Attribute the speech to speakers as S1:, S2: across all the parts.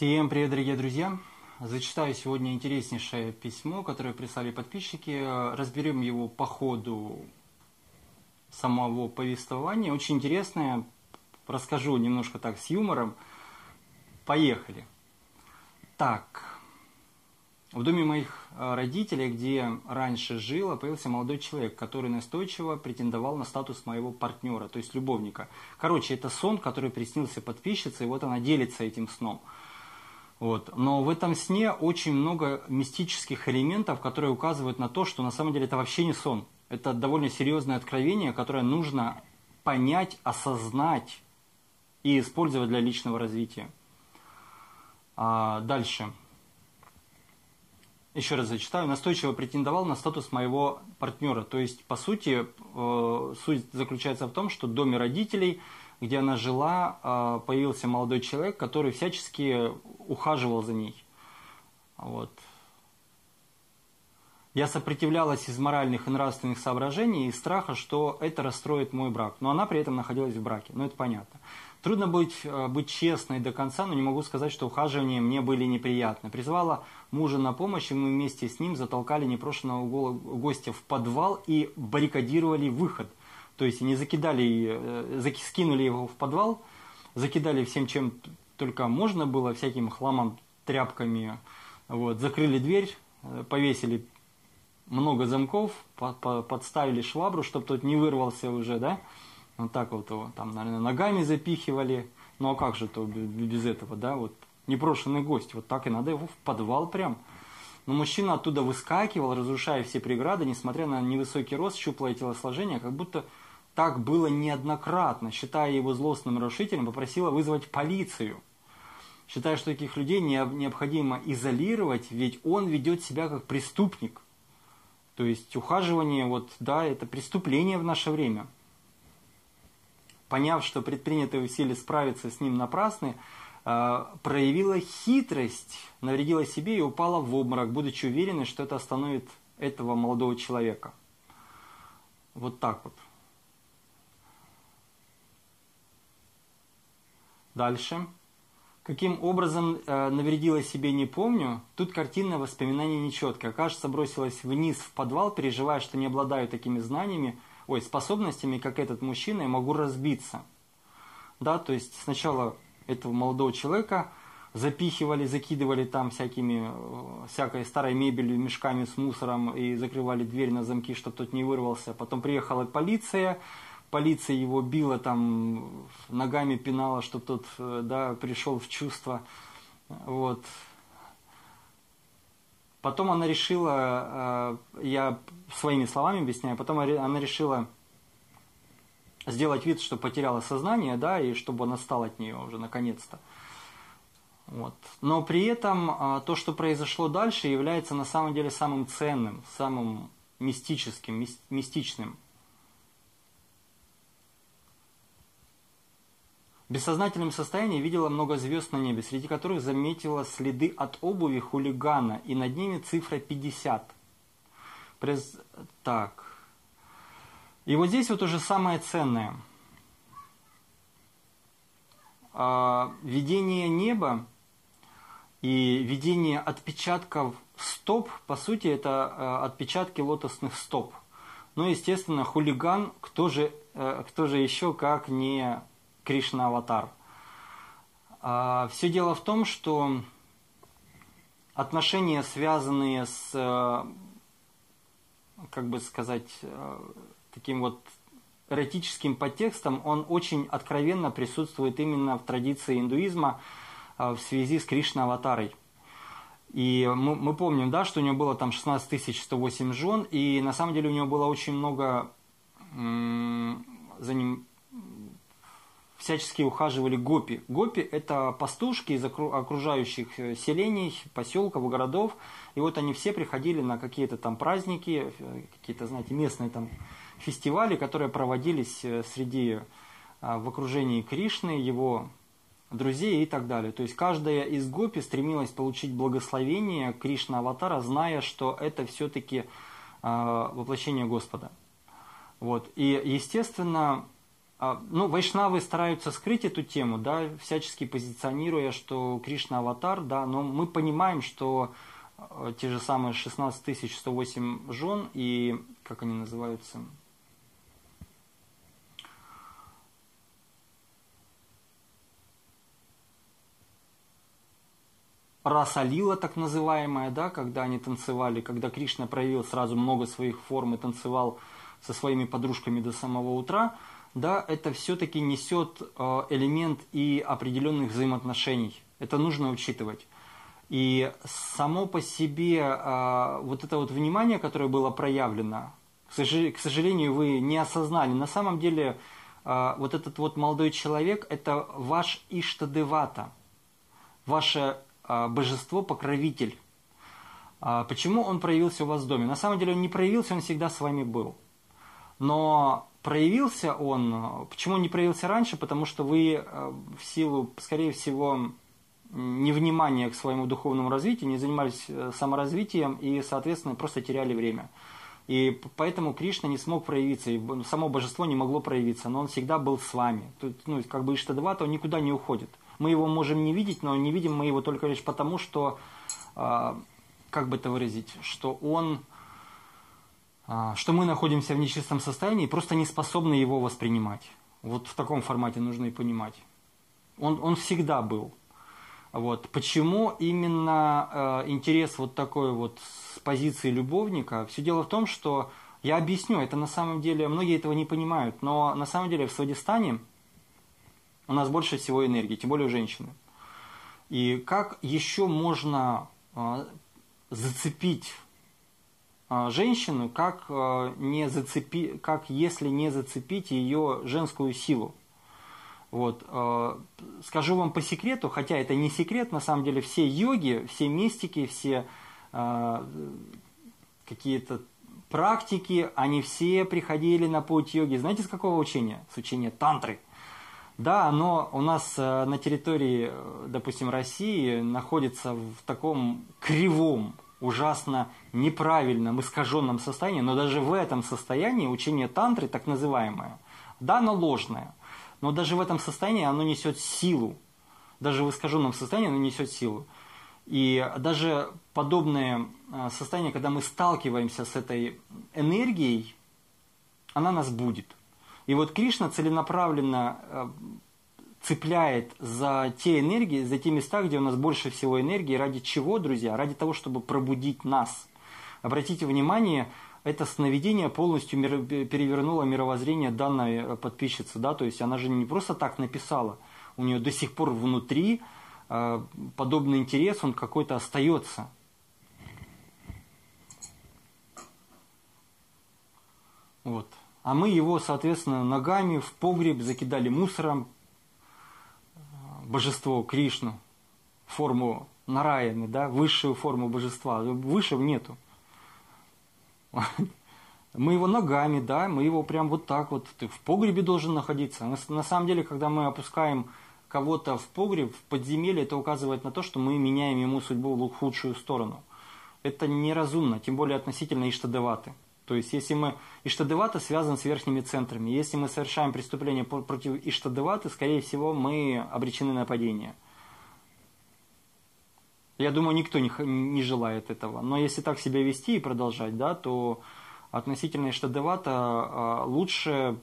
S1: Всем привет, дорогие друзья! Зачитаю сегодня интереснейшее письмо, которое прислали подписчики. Разберем его по ходу самого повествования. Очень интересное. Расскажу немножко так с юмором. Поехали. Так. В доме моих родителей, где раньше жила, появился молодой человек, который настойчиво претендовал на статус моего партнера, то есть любовника. Короче, это сон, который приснился подписчице, и вот она делится этим сном. Вот. Но в этом сне очень много мистических элементов, которые указывают на то, что на самом деле это вообще не сон. Это довольно серьезное откровение, которое нужно понять, осознать и использовать для личного развития. Дальше. Еще раз зачитаю. Настойчиво претендовал на статус моего партнера. То есть, по сути, суть заключается в том, что в доме родителей, где она жила, появился молодой человек, который всячески ухаживал за ней. Вот. Я сопротивлялась из моральных и нравственных соображений и страха, что это расстроит мой брак. Но она при этом находилась в браке. Ну, это понятно. Трудно быть честной до конца, но не могу сказать, что ухаживания мне были неприятны. Призвала мужа на помощь, и мы вместе с ним затолкали непрошенного гостя в подвал и баррикадировали выход. То есть не скинули его в подвал, закидали всем, чем только можно было, всяким хламом, тряпками. Вот, закрыли дверь, повесили много замков, подставили швабру, чтобы тот не вырвался уже, да? Вот так вот его там, наверное, ногами запихивали. Ну а как же то без этого, да? Вот непрошенный гость, вот так и надо его в подвал прям. Но мужчина оттуда выскакивал, разрушая все преграды, несмотря на невысокий рост, щуплое телосложение, как будто так было неоднократно. Считая его злостным нарушителем, попросила вызвать полицию. Считая, что таких людей необходимо изолировать, ведь он ведет себя как преступник. То есть ухаживание, вот, да, это преступление в наше время. Поняв, что предпринятые усилия справиться с ним напрасны, проявила хитрость, навредила себе и упала в обморок, будучи уверенной, что это остановит этого молодого человека. Вот так вот. Дальше. Каким образом навредила себе, не помню. Тут картинное воспоминание нечеткое. Кажется, бросилась вниз в подвал, переживая, что не обладаю такими способностями, как этот мужчина, и могу разбиться. Да, то есть сначала этого молодого человека запихивали, закидывали там всякой старой мебелью, мешками с мусором и закрывали дверь на замки, чтобы тот не вырвался. Потом приехала полиция. Полиция его била, там, ногами пинала, чтобы тот, да, пришел в чувство. Вот. Потом она решила, я своими словами объясняю, потом она решила сделать вид, что потеряла сознание, да, и чтобы он отстал от нее уже наконец-то. Вот. Но при этом то, что произошло дальше, является на самом деле самым ценным, самым мистичным. В бессознательном состоянии видела много звезд на небе, среди которых заметила следы от обуви хулигана, и над ними цифра 50. Так. И вот здесь вот уже самое ценное. Видение неба и видение отпечатков стоп, по сути, это отпечатки лотосных стоп. Ну, естественно, хулиган, кто же еще, как не Кришна-аватар. Все дело в том, что отношения, связанные с, как бы сказать, таким вот эротическим подтекстом, он очень откровенно присутствует именно в традиции индуизма в связи с Кришна-аватарой. И мы помним, да, что у него было там 16 108 жен, и на самом деле у него было очень много за ним всячески ухаживали гопи. Гопи – это пастушки из окружающих селений, поселков, городов. И вот они все приходили на какие-то там праздники, какие-то, знаете, местные там фестивали, которые проводились в окружении Кришны, его друзей и так далее. То есть каждая из гопи стремилась получить благословение Кришна-аватара, зная, что это все-таки воплощение Господа. Вот. И, естественно, Ну, вайшнавы стараются скрыть эту тему, да, всячески позиционируя, что Кришна аватар, да, но мы понимаем, что те же самые 16 108 жен и, как они называются, Раса-лила, так называемая, да, когда они танцевали, когда Кришна проявил сразу много своих форм и танцевал со своими подружками до самого утра, да, это все-таки несет элемент и определенных взаимоотношений. Это нужно учитывать. И само по себе вот это вот внимание, которое было проявлено, к сожалению, вы не осознали. На самом деле вот этот вот молодой человек – это ваш Иштадевата, ваше божество-покровитель. Почему он проявился у вас в доме? На самом деле он не проявился, он всегда с вами был. Но проявился он, почему он не проявился раньше? Потому что вы в силу, скорее всего, невнимания к своему духовному развитию, не занимались саморазвитием и, соответственно, просто теряли время. И поэтому Кришна не смог проявиться, и само божество не могло проявиться, но он всегда был с вами. Тут, ну, как бы Иштадевата, он никуда не уходит. Мы его можем не видеть, но не видим мы его только лишь потому, что, как бы это выразить, что мы находимся в нечистом состоянии и просто не способны его воспринимать. Вот в таком формате нужно и понимать. Он всегда был. Вот. Почему именно интерес вот такой вот с позиции любовника? Все дело в том, что, я объясню, это на самом деле, многие этого не понимают, но на самом деле в Свадистане у нас больше всего энергии, тем более у женщины. И как еще можно зацепить женщину, как если не зацепить ее женскую силу? Вот. Скажу вам по секрету, хотя это не секрет, на самом деле все йоги, все мистики, все какие-то практики, они все приходили на путь йоги. Знаете, с какого учения? С учения тантры. Да, оно у нас на территории, допустим, России находится в таком кривом, ужасно неправильном, искаженном состоянии, но даже в этом состоянии учение тантры, так называемое, да, оно ложное, но даже в этом состоянии оно несет силу, даже в искаженном состоянии оно несет силу. И даже подобное состояние, когда мы сталкиваемся с этой энергией, она нас будет. И вот Кришна целенаправленно цепляет за те энергии, за те места, где у нас больше всего энергии. Ради чего, друзья? Ради того, чтобы пробудить нас. Обратите внимание, это сновидение полностью перевернуло мировоззрение данной подписчицы. Да? То есть она же не просто так написала. У нее до сих пор внутри подобный интерес, он какой-то остается. Вот. А мы его, соответственно, ногами в погреб закидали мусором, божество Кришну, форму Нараяны, да, высшую форму божества. Выше нету. Мы его ногами, да, мы его прям вот так вот, в погребе должен находиться. На самом деле, когда мы опускаем кого-то в погреб, в подземелье, это указывает на то, что мы меняем ему судьбу в худшую сторону. Это неразумно, тем более относительно Иштадеваты. То есть, если мы... Иштадевата связан с верхними центрами. Если мы совершаем преступление против Иштадеваты, скорее всего, мы обречены на падение. Я думаю, никто не желает этого. Но если так себя вести и продолжать, да, то относительно Иштадевата лучше,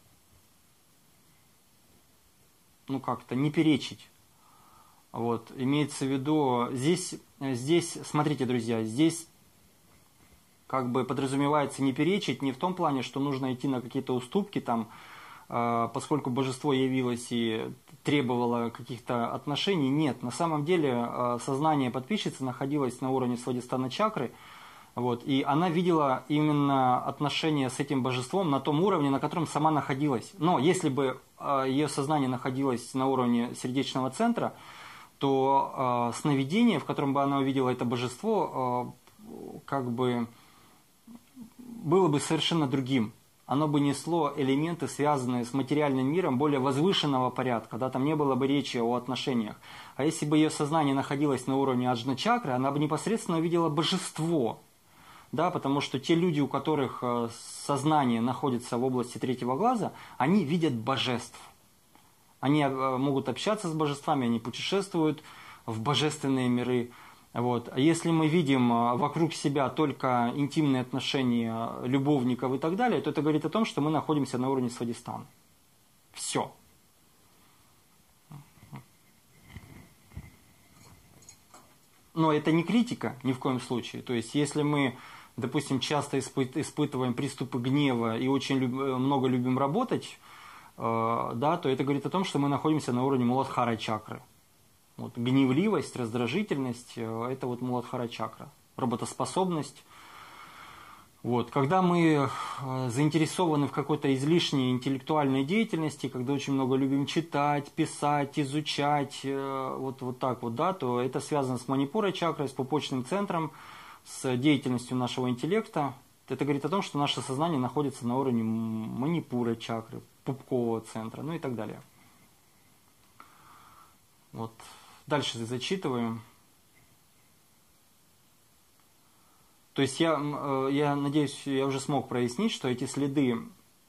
S1: ну как-то, не перечить. Вот. Имеется в виду... Здесь, смотрите, друзья, здесь... как бы подразумевается не перечить, не в том плане, что нужно идти на какие-то уступки, там, поскольку божество явилось и требовало каких-то отношений. Нет, на самом деле сознание подписчицы находилось на уровне свадистана чакры, вот, и она видела именно отношения с этим божеством на том уровне, на котором сама находилась. Но если бы ее сознание находилось на уровне сердечного центра, то сновидение, в котором бы она увидела это божество, как бы... было бы совершенно другим. Оно бы несло элементы, связанные с материальным миром, более возвышенного порядка, да, там не было бы речи о отношениях. А если бы ее сознание находилось на уровне аджна-чакры, она бы непосредственно увидела божество. да, потому что те люди, у которых сознание находится в области третьего глаза, они видят божеств. Они могут общаться с божествами, они путешествуют в божественные миры. Вот. А если мы видим вокруг себя только интимные отношения любовников и так далее, то это говорит о том, что мы находимся на уровне Свадистана. Все. Но это не критика ни в коем случае. То есть, если мы, допустим, часто испытываем приступы гнева и очень много любим работать, да, то это говорит о том, что мы находимся на уровне Муладхара чакры. Вот, гневливость, раздражительность – это вот Муладхара чакра. Работоспособность. Вот. Когда мы заинтересованы в какой-то излишней интеллектуальной деятельности, когда очень много любим читать, писать, изучать, вот так вот, да, то это связано с Манипура чакрой, с пупочным центром, с деятельностью нашего интеллекта. Это говорит о том, что наше сознание находится на уровне Манипура чакры, пупкового центра, ну и так далее. Вот. Дальше зачитываем. То есть я надеюсь, я уже смог прояснить, что эти следы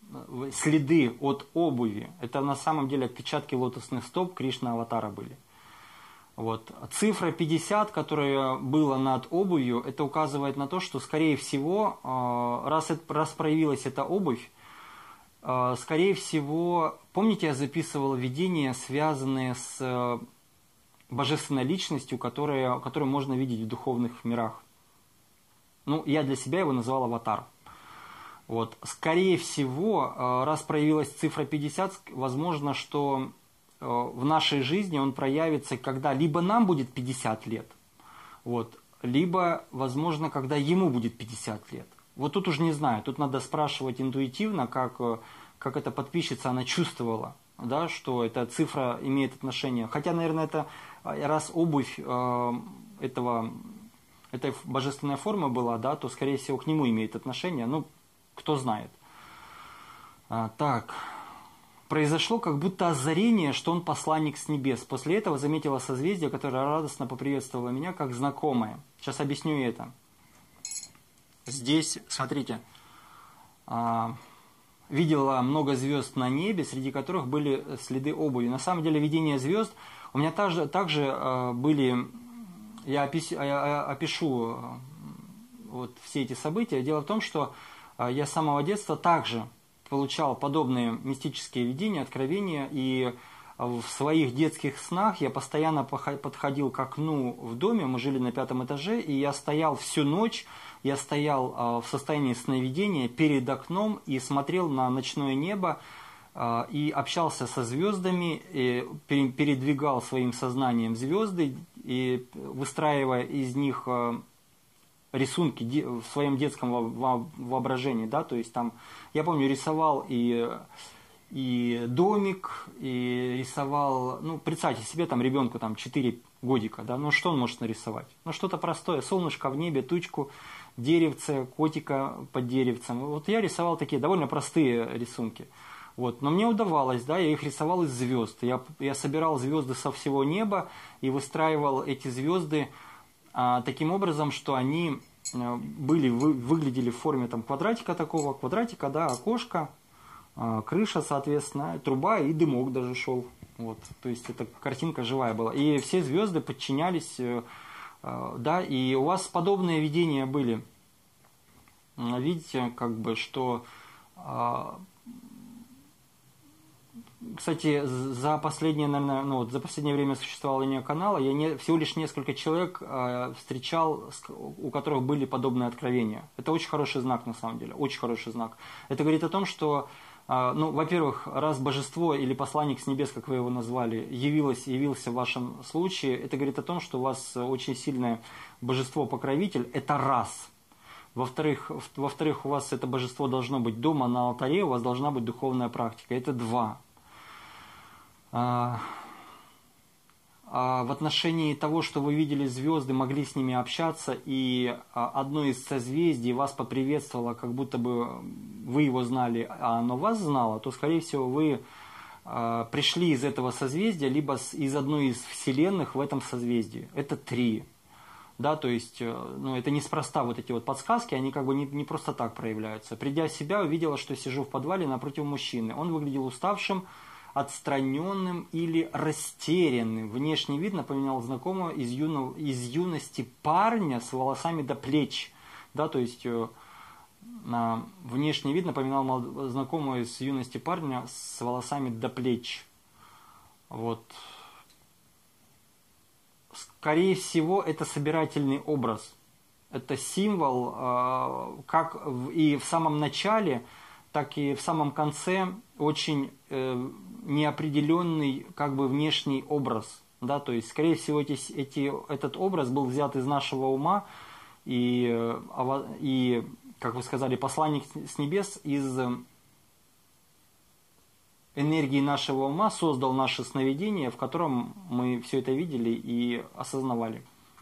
S1: от обуви, это на самом деле отпечатки лотосных стоп Кришна Аватара были. Вот. Цифра 50, которая была над обувью, это указывает на то, что, скорее всего, раз проявилась эта обувь, скорее всего, помните, я записывал видения, связанные с божественной личностью, которую можно видеть в духовных мирах. Ну, я для себя его назвал аватар. Вот. Скорее всего, раз проявилась цифра 50, возможно, что в нашей жизни он проявится, когда либо нам будет 50 лет, вот, либо, возможно, когда ему будет 50 лет. Вот тут уже не знаю, тут надо спрашивать интуитивно, как эта подписчица, она чувствовала, да, что эта цифра имеет отношение. Хотя, наверное, это раз обувь этой божественной формы была, да, то, скорее всего, к нему имеет отношение. Ну, кто знает. Так. Произошло как будто озарение, что он посланник с небес. После этого заметила созвездие, которое радостно поприветствовало меня как знакомое. Сейчас объясню это. Здесь, смотрите, видела много звезд на небе, среди которых были следы обуви. На самом деле, видение звезд у меня также были... Я опишу вот все эти события. Дело в том, что я с самого детства также получал подобные мистические видения, откровения, и в своих детских снах я постоянно подходил к окну в доме, мы жили на 5-м этаже, и я стоял всю ночь, я стоял в состоянии сновидения перед окном и смотрел на ночное небо, и общался со звездами, и передвигал своим сознанием звезды, и выстраивая из них рисунки в своем детском воображении, да, то есть там, я помню, рисовал и домик, и рисовал, ну, представьте себе, там, ребенку там 4 годика, да, ну, что он может нарисовать? Ну, что-то простое, солнышко в небе, тучку, деревце, котика под деревцем. Вот я рисовал такие довольно простые рисунки. Вот. Но мне удавалось, да, я их рисовал из звезд. Я собирал звезды со всего неба и выстраивал эти звезды таким образом, что они выглядели в форме там, квадратика, да, окошко, крыша, соответственно, труба и дымок даже шел. Вот. То есть эта картинка живая была. И все звезды подчинялись, да, и у вас подобные видения были. Видите, как бы, что... Кстати, за последнее, наверное, за последнее время существования канала я всего лишь несколько человек встречал, у которых были подобные откровения. Это очень хороший знак, на самом деле, очень хороший знак. Это говорит о том, что, во-первых, раз божество или посланник с небес, как вы его назвали, явился в вашем случае, это говорит о том, что у вас очень сильное божество-покровитель, это раз. Во-вторых, у вас это божество должно быть дома на алтаре, у вас должна быть духовная практика, это два. В отношении того, что вы видели звезды, могли с ними общаться, и одно из созвездий вас поприветствовало, как будто бы вы его знали, а оно вас знало, то, скорее всего, вы пришли из этого созвездия, либо из одной из вселенных в этом созвездии. Это 3. Да, то есть, ну, это неспроста вот эти вот подсказки, они как бы не просто так проявляются. Придя в себя, увидела, что сижу в подвале напротив мужчины. Он выглядел уставшим, отстраненным или растерянным. Внешний вид напоминал знакомого из юности парня с волосами до плеч. Да, то есть, внешний вид напоминал знакомого из юности парня с волосами до плеч. Вот. Скорее всего, это собирательный образ. Это символ, как и в самом начале, так и в самом конце очень неопределенный как бы внешний образ. Да? То есть, скорее всего, этот образ был взят из нашего ума и, как вы сказали, посланник с небес из энергии нашего ума создал наше сновидение, в котором мы все это видели и осознавали.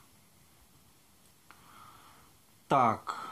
S1: Так.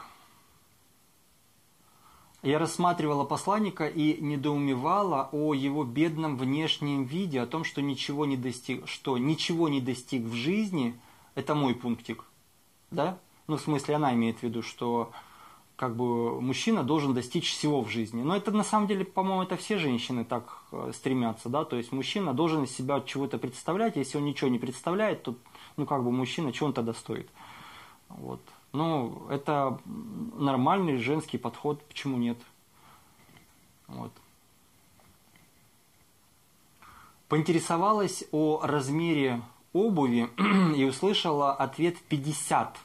S1: Я рассматривала посланника и недоумевала о его бедном внешнем виде, о том, что ничего не достиг в жизни. Это мой пунктик. Да? Ну, в смысле, она имеет в виду, что как бы мужчина должен достичь всего в жизни. Но это на самом деле, по-моему, это все женщины так стремятся, да, то есть мужчина должен из себя чего-то представлять, если он ничего не представляет, то, ну, как бы мужчина, чего он тогда стоит? Вот. Ну, это нормальный женский подход, почему нет? Вот. Поинтересовалась о размере обуви и услышала ответ 50.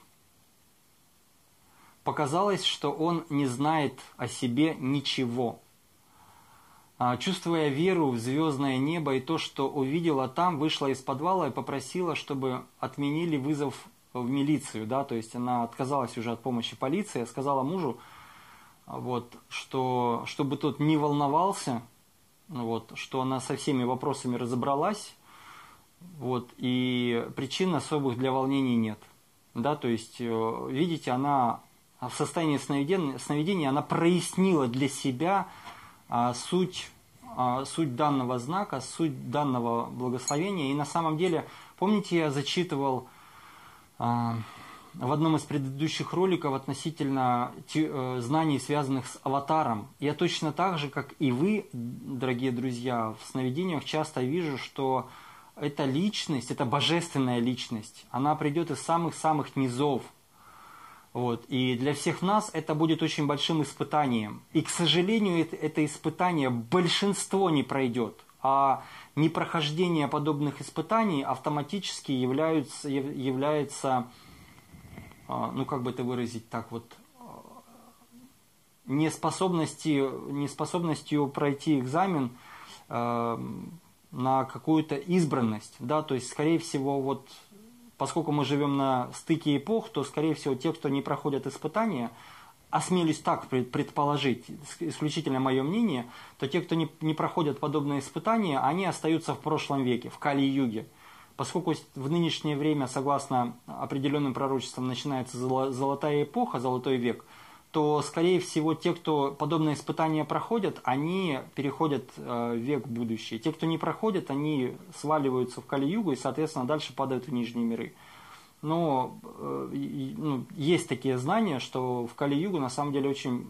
S1: Показалось, что он не знает о себе ничего. Чувствуя веру в звездное небо и то, что увидела там, вышла из подвала и попросила, чтобы отменили вызов в милицию. Да? То есть она отказалась уже от помощи полиции, сказала мужу, вот, что чтобы тот не волновался, вот, что она со всеми вопросами разобралась, вот, и причин особых для волнений нет. Да? То есть, видите, она в состоянии сновидения она прояснила для себя суть данного знака, суть данного благословения. И на самом деле, помните, я зачитывал в одном из предыдущих роликов относительно знаний, связанных с аватаром. Я точно так же, как и вы, дорогие друзья, в сновидениях часто вижу, что эта личность, это божественная личность, она придет из самых-самых низов. Вот. И для всех нас это будет очень большим испытанием. И, к сожалению, это испытание большинство не пройдет. А непрохождение подобных испытаний автоматически является, ну как бы это выразить так вот, неспособностью пройти экзамен на какую-то избранность. Да? То есть, скорее всего, вот, поскольку мы живем на стыке эпох, то, скорее всего, те, кто не проходят испытания, осмелюсь так предположить, исключительно мое мнение, то те, кто не проходят подобные испытания, они остаются в прошлом веке, в Кали-юге. Поскольку в нынешнее время, согласно определенным пророчествам, начинается золотая эпоха, золотой век, то, скорее всего, те, кто подобные испытания проходят, они переходят в век будущий. Те, кто не проходят, они сваливаются в Кали-югу и, соответственно, дальше падают в нижние миры. Но есть такие знания, что в Кали-югу на самом деле очень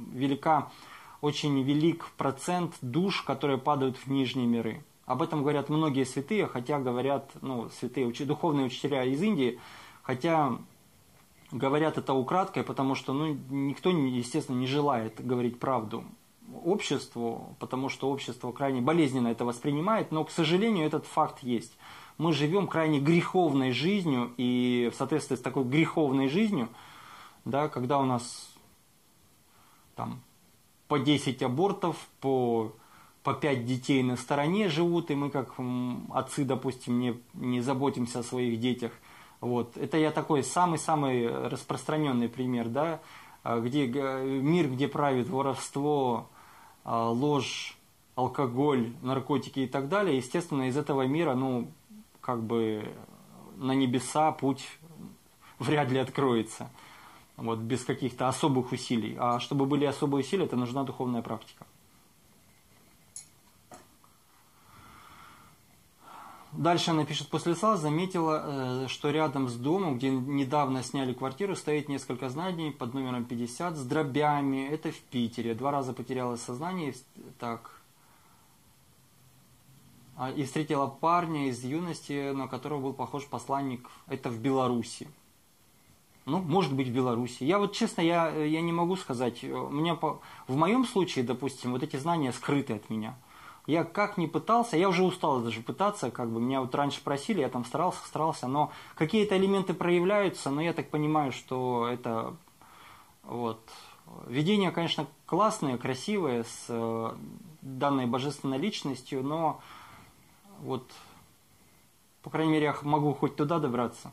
S1: велик процент душ, которые падают в нижние миры. Об этом говорят многие святые, хотя говорят, святые духовные учителя из Индии, хотя говорят это украдкой, потому что никто, естественно, не желает говорить правду обществу, потому что общество крайне болезненно это воспринимает, но, к сожалению, этот факт есть. Мы живем крайне греховной жизнью, и в соответствии с такой греховной жизнью, да, когда у нас там по 10 абортов, по 5 детей на стороне живут, и мы, как отцы, допустим, не заботимся о своих детях. Вот. Это я такой самый-самый распространенный пример, да, мир, где правит воровство, ложь, алкоголь, наркотики и так далее. Естественно, из этого мира, как бы на небеса путь вряд ли откроется, вот, без каких-то особых усилий. А чтобы были особые усилия, это нужна духовная практика. Дальше она пишет, после СЛА заметила, что рядом с домом, где недавно сняли квартиру, стоит несколько зданий под номером 50 с дробями. Это в Питере. 2 раза потеряла сознание. Так. И встретила парня из юности, на которого был похож посланник. Это в Беларуси. Ну, может быть, в Беларуси. Я вот, честно, я не могу сказать. В моем случае, допустим, вот эти знания скрыты от меня. Я как ни пытался, я уже устал даже пытаться, как бы меня вот раньше просили, я там старался, но какие-то элементы проявляются, но я так понимаю, что это вот. Видения, конечно, классные, красивые, с данной божественной личностью, но вот, по крайней мере, я могу хоть туда добраться.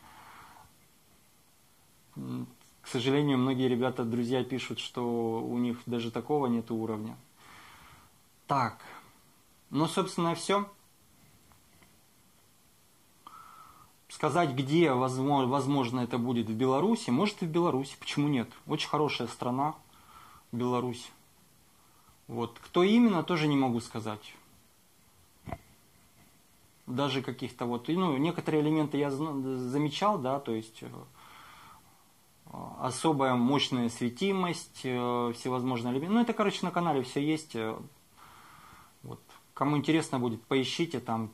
S1: К сожалению, многие ребята, друзья пишут, что у них даже такого нет уровня. Так, ну, собственно, все. Сказать, где, возможно, это будет в Беларуси, может и в Беларуси, почему нет? Очень хорошая страна, Беларусь. Вот. Кто именно, тоже не могу сказать. Даже каких-то вот, ну, некоторые элементы я замечал, да, то есть особая мощная светимость, всевозможные элементы. Ну, это, короче, на канале все есть. Вот. Кому интересно будет, поищите, там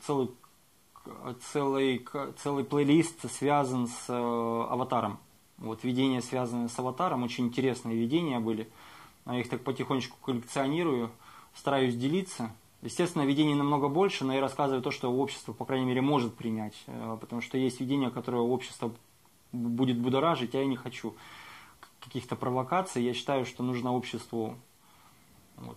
S1: целый плейлист связан с аватаром. Вот, видения, связанные с аватаром, очень интересные видения были. Я их так потихонечку коллекционирую, стараюсь делиться. Естественно, видений намного больше, но я рассказываю то, что общество, по крайней мере, может принять. Потому что есть видения, которые общество будет будоражить, а я не хочу каких-то провокаций. Я считаю, что нужно обществу вот,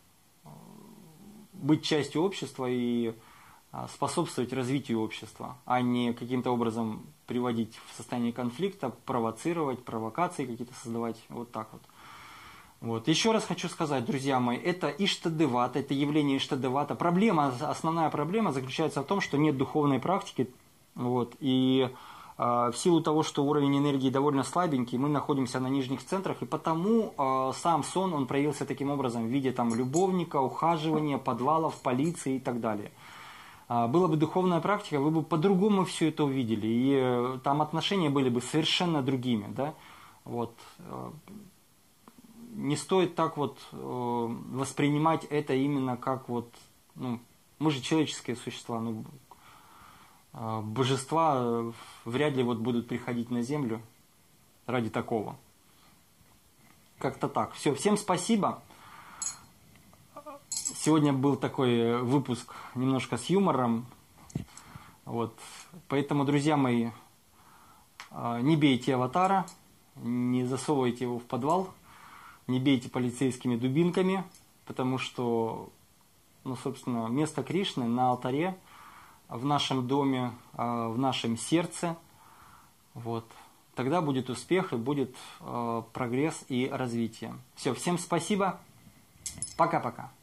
S1: быть частью общества и способствовать развитию общества, а не каким-то образом приводить в состояние конфликта, провоцировать, провокации какие-то создавать. Вот так вот. Вот. Еще раз хочу сказать, друзья мои, это Иштадевата, это явление Иштадевата. Основная проблема заключается в том, что нет духовной практики. Вот, и в силу того, что уровень энергии довольно слабенький, мы находимся на нижних центрах, и потому сам сон, он проявился таким образом, в виде там, любовника, ухаживания, подвалов, полиции и так далее. Была бы духовная практика, вы бы по-другому все это увидели, и там отношения были бы совершенно другими. Да? Вот. Не стоит так вот воспринимать это именно как вот, ну, мы же человеческие существа, ну, божества вряд ли вот будут приходить на землю ради такого. Как-то так. Все, всем спасибо. Сегодня был такой выпуск немножко с юмором. Вот. Поэтому, друзья мои, не бейте аватара, не засовывайте его в подвал, не бейте полицейскими дубинками, потому что, ну, собственно, место Кришны на алтаре, в нашем доме, в нашем сердце. Вот. Тогда будет успех и будет прогресс и развитие. Все, всем спасибо. Пока-пока.